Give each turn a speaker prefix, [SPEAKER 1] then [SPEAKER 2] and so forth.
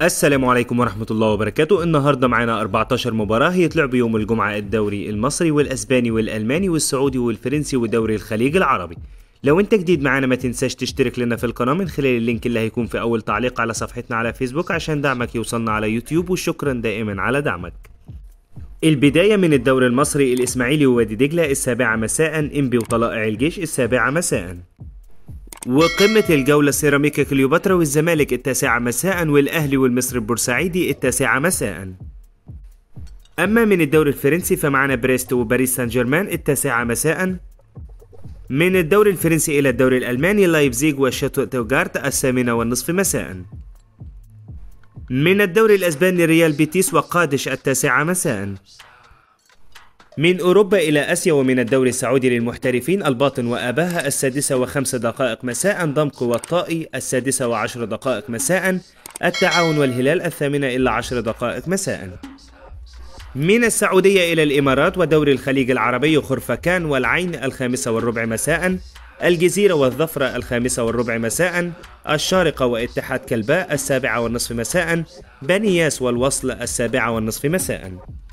[SPEAKER 1] السلام عليكم ورحمة الله وبركاته. النهاردة معانا 14 مباراة هيتلعبوا يوم الجمعة، الدوري المصري والأسباني والألماني والسعودي والفرنسي ودوري الخليج العربي. لو انت جديد معانا ما تنساش تشترك لنا في القناة من خلال اللينك اللي هيكون في أول تعليق على صفحتنا على فيسبوك عشان دعمك يوصلنا على يوتيوب، وشكرا دائما على دعمك. البداية من الدوري المصري، الإسماعيلي ووادي دجلة 7 مساء، إنبي وطلائع الجيش 7 مساء. وقمة الجولة سيراميكا كليوباترا والزمالك 9 مساء، والأهلي والمصري البورسعيدي 9 مساء. أما من الدوري الفرنسي فمعنا بريست وباريس سان جيرمان 9 مساء. من الدوري الفرنسي إلى الدوري الألماني، لايبزيغ وشاتوتغارت 8:30 مساء. من الدوري الأسباني، ريال بيتيس وقادش 9 مساء. من أوروبا إلى آسيا، ومن الدوري السعودي للمحترفين، الباطن وآباها 6:05 مساء، ضمكو والطائي 6:10 مساء، التعاون والهلال 8:10 مساء. من السعودية إلى الإمارات ودوري الخليج العربي، خرفكان والعين 5:15 مساء، الجزيرة والظفرة 5:15 مساء، الشارقة واتحاد كلباء 7:30 مساء، بني ياس والوصل 7:30 مساء.